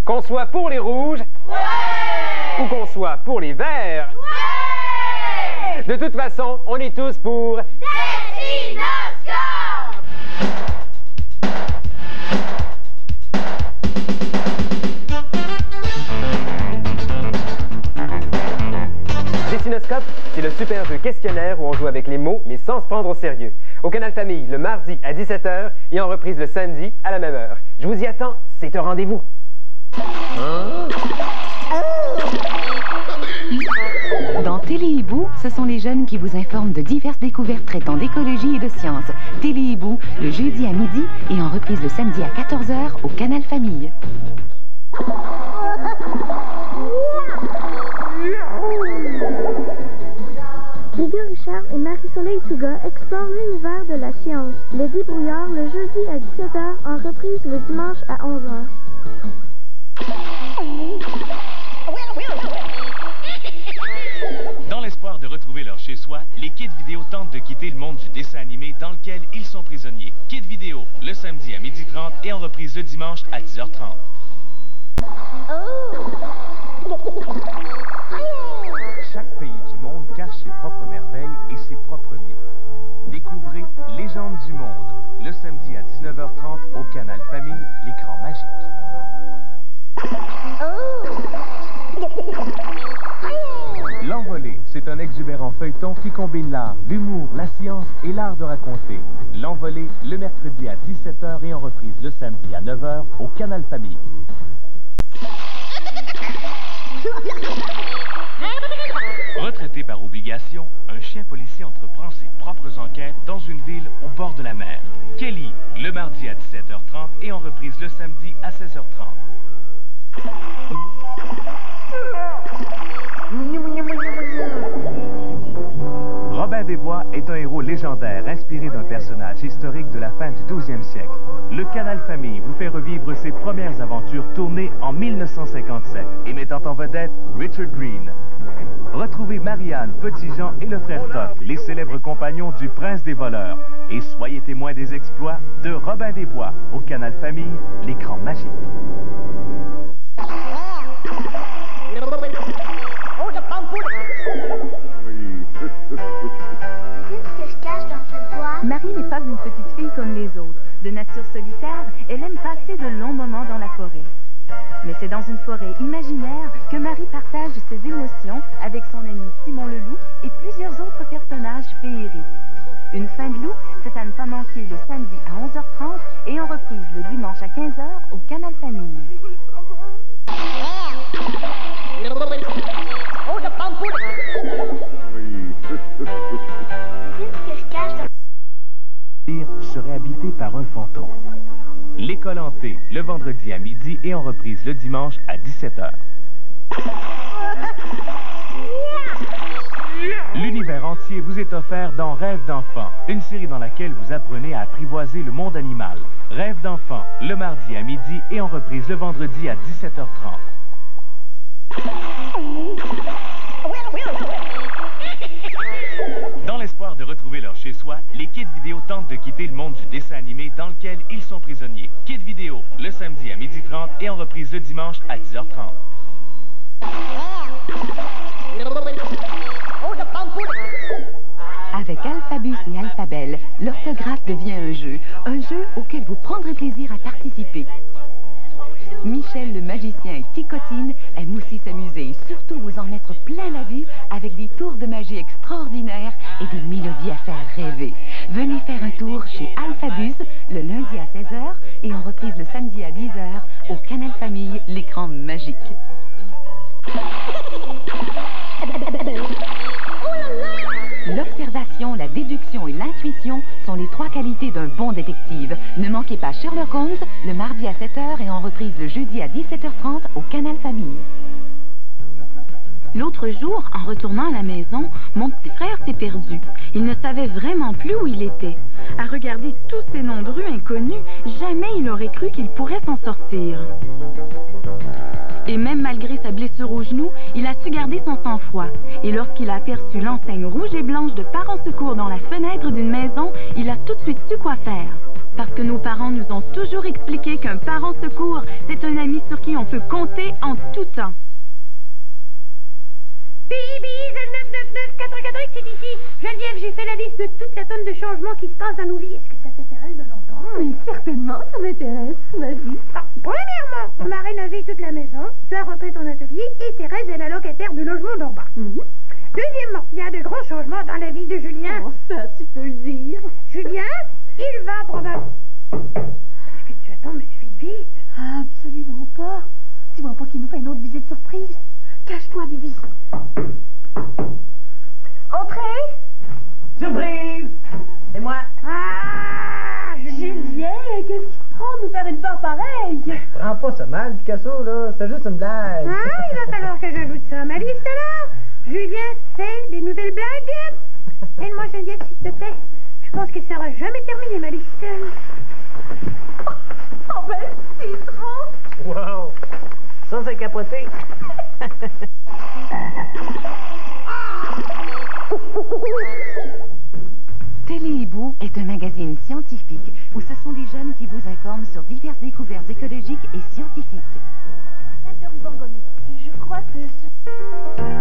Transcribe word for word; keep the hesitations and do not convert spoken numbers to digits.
Qu'on soit pour les rouges, ouais! Ou qu'on soit pour les verts, ouais! De toute façon, on est tous pour Dessinoscope! Dessinoscope, c'est le super jeu questionnaire où on joue avec les mots, mais sans se prendre au sérieux. Au Canal Famille, le mardi à dix-sept heures et en reprise le samedi à la même heure. Je vous y attends, c'est un rendez-vous. Hein? Dans Télé Hibou, ce sont les jeunes qui vous informent de diverses découvertes traitant d'écologie et de sciences. Télé Hibou, le jeudi à midi et en reprise le samedi à quatorze heures au Canal Famille. Guigui Richard et Marie-Soleil Touga explorent l'univers de la science. Les Débrouillards le jeudi à dix-sept heures, en reprise le dimanche à onze heures. Dans l'espoir de retrouver leur chez-soi, les Kids Vidéo tentent de quitter le monde du dessin animé dans lequel ils sont prisonniers. Kids Vidéo, le samedi à midi trente et en reprise le dimanche à dix heures trente. Chaque pays du monde cache ses propres merveilles et ses propres mythes. Découvrez Légendes du monde, le samedi à dix-neuf heures trente au Canal Famille, l'écran magique. L'Envolée, c'est un exubérant feuilleton qui combine l'art, l'humour, la science et l'art de raconter. L'Envolée, le mercredi à dix-sept heures et en reprise le samedi à neuf heures au Canal Famille. Retraité par obligation, un chien policier entreprend ses propres enquêtes dans une ville au bord de la mer. Kelly, le mardi à dix-sept heures trente et en reprise le samedi à seize heures trente. Robin des Bois est un héros légendaire inspiré d'un personnage historique de la fin du douzième siècle. Le Canal Famille vous fait revivre ses premières aventures tournées en mille neuf cent cinquante-sept et mettant en vedette Richard Green. Retrouvez Marianne, Petit Jean et le frère Toc, les célèbres compagnons du prince des voleurs. Et soyez témoins des exploits de Robin des Bois au Canal Famille, l'écran magique. Marie n'est pas une petite fille comme les autres. De nature solitaire, elle aime passer de longs moments dans la forêt. Mais c'est dans une forêt imaginaire que Marie partage ses émotions avec son ami Simon le loup et plusieurs autres personnages féeriques. Une fin de loup, c'est à ne pas manquer le samedi à onze heures trente et en reprise le dimanche à quinze heures au Canal Famille. Serait habité par un fantôme. L'école hantée, le vendredi à midi et en reprise le dimanche à dix-sept heures. L'univers entier vous est offert dans Rêve d'enfant, une série dans laquelle vous apprenez à apprivoiser le monde animal. Rêve d'enfant, le mardi à midi et en reprise le vendredi à dix-sept heures trente. Dans l'espoir de retrouver leur chez-soi, les Kids Vidéo tentent de quitter le monde du dessin animé dans lequel ils sont prisonniers. Kids Vidéo, le samedi à midi trente et en reprise le dimanche à dix heures trente. Avec Alphabus et Alphabelle, l'orthographe devient un jeu, un jeu auquel vous prendrez plaisir à participer. Michel le magicien et Ticotine aiment aussi s'amuser et surtout vous en mettre plein la vue avec des tours de magie extraordinaires et des mélodies à faire rêver. Venez faire un tour chez Alphabus le lundi à seize heures et en reprise le samedi à dix heures au Canal Famille, l'écran magique. L'observation, la déduction et l'intuition sont les trois qualités d'un bon détective. Ne manquez pas Sherlock Holmes le mardi à sept heures et en reprise le jeudi à dix-sept heures trente au Canal Famille. L'autre jour, en retournant à la maison, mon petit frère s'est perdu. Il ne savait vraiment plus où il était. À regarder tous ces noms de rues inconnus, jamais il aurait cru qu'il pourrait s'en sortir. Et même malgré sa blessure au genou, il a su garder son sang-froid. Et lorsqu'il a aperçu l'enseigne rouge et blanche de Parents Secours dans la fenêtre d'une maison, il a tout de suite su quoi faire. Parce que nos parents nous ont toujours expliqué qu'un parent secours, c'est un ami sur qui on peut compter en tout temps. Bibi, le neuf neuf neuf quatre quatre X, c'est ici. Geneviève, j'ai fait la liste de toute la tonne de changements qui se passent dans nos vies. Est-ce que ça t'intéresse de l'entendre? Mais certainement, ça m'intéresse. Vas-y. Ah, premièrement, on a rénové toute la maison, tu as repeint ton atelier et Thérèse est la locataire du logement d'en bas. Mm-hmm. Deuxièmement, il y a de grands changements dans la vie de Julien. Oh, ça, tu peux le dire. Julien, il va probablement... Est-ce que tu attends, monsieur vite, vite? Absolument pas. Tu vois pas qu'il nous fait une autre visite surprise? Cache-toi, Bibi. Entrez. Surprise! C'est moi. Ah, Julien, qu'est-ce qui te prend de nous faire une peur pareille? Prends pas ça mal, Picasso, là. C'était juste une blague. Ah, il va falloir que j'ajoute ça à ma liste, alors. Julien fait des nouvelles blagues. Aide-moi, Geneviève, s'il te plaît. Je pense qu'elle sera jamais terminée, ma liste. Oh ben, c'est trop. Wow! Ça, c'est capoté. Téléhibou est un magazine scientifique où ce sont des jeunes qui vous informent sur diverses découvertes écologiques et scientifiques. Je crois que...